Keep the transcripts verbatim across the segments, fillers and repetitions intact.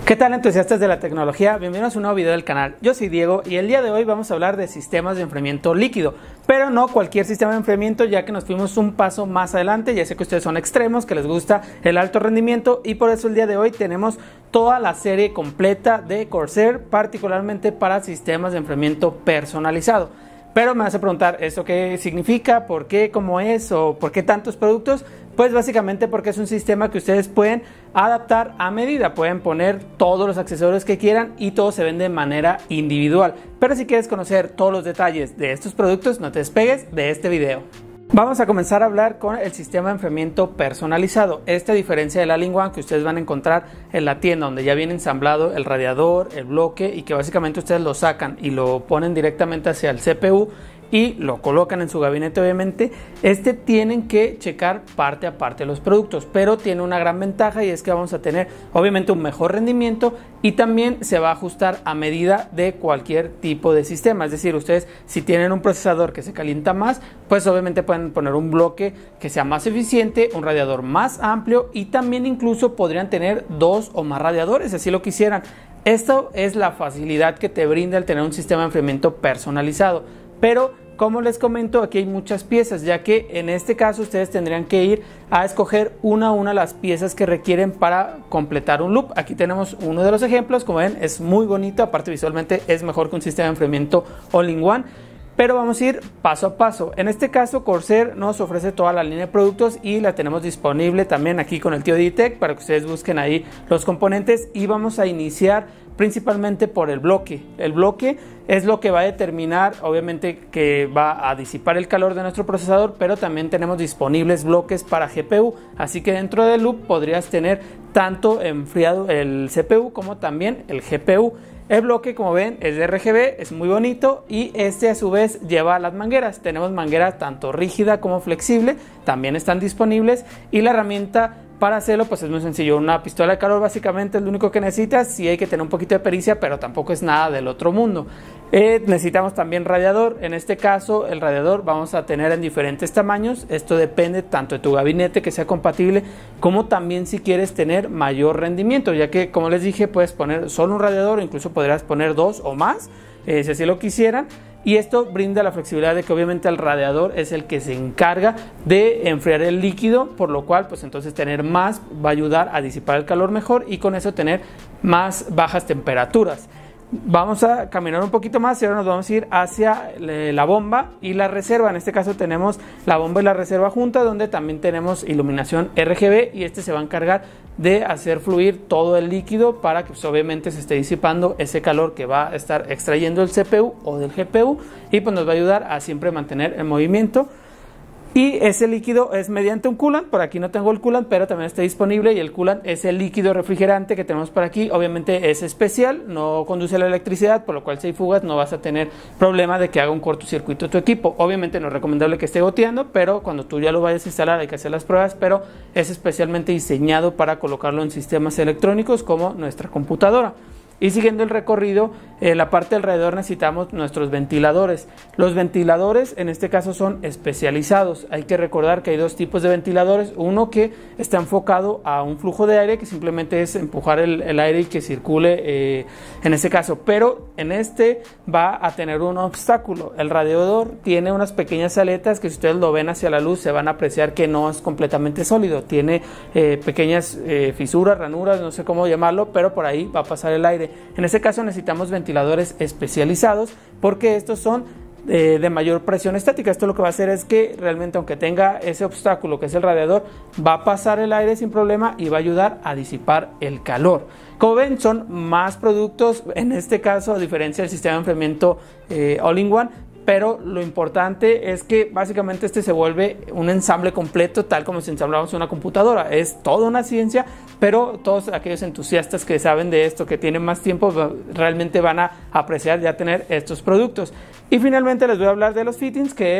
¿Qué tal, entusiastas de la tecnología? Bienvenidos a un nuevo video del canal. Yo soy Diego y el día de hoy vamos a hablar de sistemas de enfriamiento líquido, pero no cualquier sistema de enfriamiento, ya que nos fuimos un paso más adelante. Ya sé que ustedes son extremos, que les gusta el alto rendimiento, y por eso el día de hoy tenemos toda la serie completa de Corsair, particularmente para sistemas de enfriamiento personalizado. Pero me vas a preguntar, ¿esto qué significa? ¿Por qué? ¿Cómo es? ¿O por qué tantos productos? Pues básicamente porque es un sistema que ustedes pueden adaptar a medida. Pueden poner todos los accesorios que quieran y todo se vende de manera individual. Pero si quieres conocer todos los detalles de estos productos, no te despegues de este video. Vamos a comenzar a hablar con el sistema de enfriamiento personalizado. Esta, a diferencia del All-in-One que ustedes van a encontrar en la tienda, donde ya viene ensamblado el radiador, el bloque, y que básicamente ustedes lo sacan y lo ponen directamente hacia el C P U y lo colocan en su gabinete. Obviamente este tienen que checar parte a parte los productos, pero tiene una gran ventaja, y es que vamos a tener obviamente un mejor rendimiento, y también se va a ajustar a medida de cualquier tipo de sistema. Es decir, ustedes si tienen un procesador que se calienta más, pues obviamente pueden poner un bloque que sea más eficiente, un radiador más amplio, y también incluso podrían tener dos o más radiadores si así lo quisieran. Esto es la facilidad que te brinda el tener un sistema de enfriamiento personalizado. Pero como les comento, aquí hay muchas piezas, ya que en este caso ustedes tendrían que ir a escoger una a una las piezas que requieren para completar un loop. Aquí tenemos uno de los ejemplos. Como ven, es muy bonito, aparte visualmente es mejor que un sistema de enfriamiento all-in-one. Pero vamos a ir paso a paso. En este caso, Corsair nos ofrece toda la línea de productos y la tenemos disponible también aquí con el tío D-Tech para que ustedes busquen ahí los componentes. Y vamos a iniciar principalmente por el bloque. El bloque es lo que va a determinar, obviamente, que va a disipar el calor de nuestro procesador, pero también tenemos disponibles bloques para G P U. Así que dentro del loop podrías tener tanto enfriado el C P U como también el G P U. El bloque, como ven, es de R G B, es muy bonito, y este a su vez lleva las mangueras. Tenemos mangueras tanto rígida como flexible, también están disponibles, y la herramienta para hacerlo pues es muy sencillo. Una pistola de calor básicamente es lo único que necesitas. Sí hay que tener un poquito de pericia, pero tampoco es nada del otro mundo. Eh, necesitamos también radiador. En este caso el radiador vamos a tener en diferentes tamaños. Esto depende tanto de tu gabinete que sea compatible, como también si quieres tener mayor rendimiento, ya que, como les dije, puedes poner solo un radiador, o incluso podrías poner dos o más, eh, si así lo quisieran. Y esto brinda la flexibilidad de que obviamente el radiador es el que se encarga de enfriar el líquido, por lo cual pues entonces tener más va a ayudar a disipar el calor mejor, y con eso tener más bajas temperaturas. Vamos a caminar un poquito más y ahora nos vamos a ir hacia la bomba y la reserva. En este caso tenemos la bomba y la reserva juntas, donde también tenemos iluminación R G B, y este se va a encargar de hacer fluir todo el líquido para que pues, obviamente se esté disipando ese calor que va a estar extrayendo el C P U o del G P U, y pues nos va a ayudar a siempre mantener el movimiento. Y ese líquido es mediante un coolant. Por aquí no tengo el coolant, pero también está disponible, y el coolant es el líquido refrigerante que tenemos por aquí. Obviamente es especial, no conduce a la electricidad, por lo cual si hay fugas no vas a tener problema de que haga un cortocircuito tu equipo. Obviamente no es recomendable que esté goteando, pero cuando tú ya lo vayas a instalar hay que hacer las pruebas. Pero es especialmente diseñado para colocarlo en sistemas electrónicos como nuestra computadora. Y siguiendo el recorrido, en eh, la parte alrededor necesitamos nuestros ventiladores. Los ventiladores en este caso son especializados. Hay que recordar que hay dos tipos de ventiladores. Uno que está enfocado a un flujo de aire, que simplemente es empujar el, el aire y que circule eh, en este caso. Pero en este va a tener un obstáculo. El radiador tiene unas pequeñas aletas que, si ustedes lo ven hacia la luz, se van a apreciar que no es completamente sólido. Tiene eh, pequeñas eh, fisuras, ranuras, no sé cómo llamarlo, pero por ahí va a pasar el aire. En este caso necesitamos ventiladores especializados, porque estos son eh, de mayor presión estática. Esto lo que va a hacer es que realmente, aunque tenga ese obstáculo que es el radiador, va a pasar el aire sin problema y va a ayudar a disipar el calor. Como ven, son más productos en este caso, a diferencia del sistema de enfriamiento eh, all-in-one. Pero lo importante es que básicamente este se vuelve un ensamble completo, tal como si ensambláramos una computadora. Es toda una ciencia, pero todos aquellos entusiastas que saben de esto, que tienen más tiempo, realmente van a apreciar ya tener estos productos. Y finalmente les voy a hablar de los fittings, que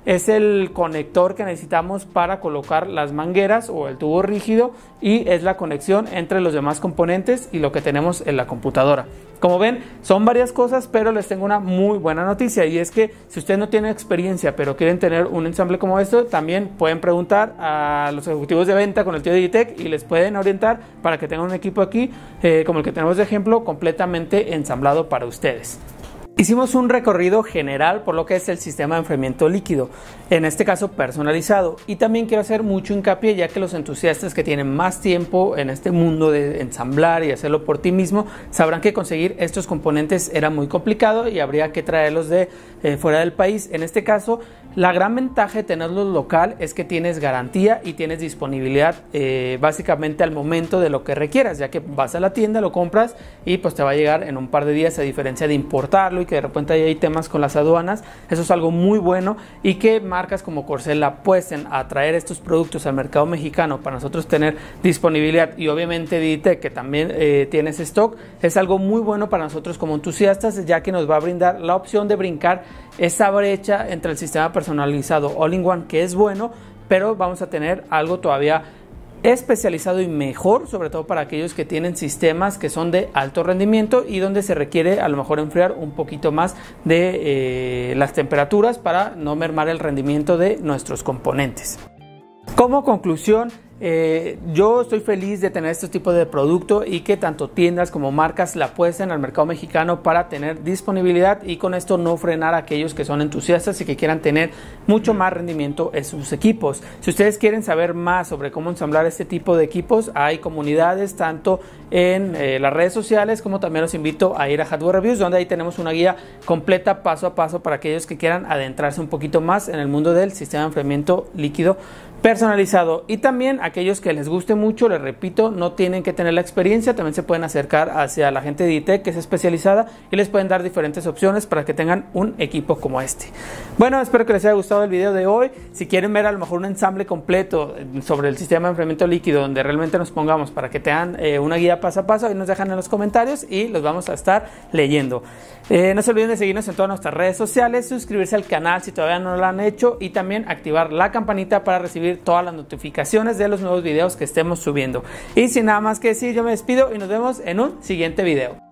es el conector que necesitamos para colocar las mangueras o el tubo rígido, y es la conexión entre los demás componentes y lo que tenemos en la computadora. Como ven, son varias cosas, pero les tengo una muy buena noticia, y es que si ustedes no tienen experiencia pero quieren tener un ensamble como esto, también pueden preguntar a los ejecutivos de venta con el tío Digitech y les pueden orientar para que tengan un equipo aquí eh, como el que tenemos de ejemplo, completamente ensamblado para ustedes. Hicimos un recorrido general por lo que es el sistema de enfriamiento líquido, en este caso personalizado, y también quiero hacer mucho hincapié, ya que los entusiastas que tienen más tiempo en este mundo de ensamblar y hacerlo por ti mismo sabrán que conseguir estos componentes era muy complicado y habría que traerlos de eh, fuera del país. En este caso, la gran ventaja de tenerlos local es que tienes garantía y tienes disponibilidad eh, básicamente al momento de lo que requieras, ya que vas a la tienda, lo compras y pues te va a llegar en un par de días, a diferencia de importarlo y que de repente hay temas con las aduanas. Eso es algo muy bueno, y que marcas como Corcel apuesten a traer estos productos al mercado mexicano para nosotros tener disponibilidad, y obviamente Digitech, que también eh, tiene ese stock, es algo muy bueno para nosotros como entusiastas, ya que nos va a brindar la opción de brincar esa brecha entre el sistema personalizado all-in-one, que es bueno, pero vamos a tener algo todavía especializado y mejor, sobre todo para aquellos que tienen sistemas que son de alto rendimiento y donde se requiere a lo mejor enfriar un poquito más de eh, las temperaturas para no mermar el rendimiento de nuestros componentes. Como conclusión, Eh, yo estoy feliz de tener este tipo de producto y que tanto tiendas como marcas la apuesten al mercado mexicano para tener disponibilidad, y con esto no frenar a aquellos que son entusiastas y que quieran tener mucho más rendimiento en sus equipos. Si ustedes quieren saber más sobre cómo ensamblar este tipo de equipos, hay comunidades tanto en eh, las redes sociales, como también los invito a ir a Hardware Reviews, donde ahí tenemos una guía completa paso a paso para aquellos que quieran adentrarse un poquito más en el mundo del sistema de enfriamiento líquido personalizado. Y también aquellos que les guste mucho, les repito, no tienen que tener la experiencia, también se pueden acercar hacia la gente de Digitech, que es especializada, y les pueden dar diferentes opciones para que tengan un equipo como este. Bueno, espero que les haya gustado el video de hoy. Si quieren ver a lo mejor un ensamble completo sobre el sistema de enfriamiento líquido, donde realmente nos pongamos para que tengan eh, una guía paso a paso, ahí nos dejan en los comentarios y los vamos a estar leyendo. Eh, no se olviden de seguirnos en todas nuestras redes sociales, suscribirse al canal si todavía no lo han hecho, y también activar la campanita para recibir todas las notificaciones de los nuevos videos que estemos subiendo. Y sin nada más que decir, yo me despido y nos vemos en un siguiente video.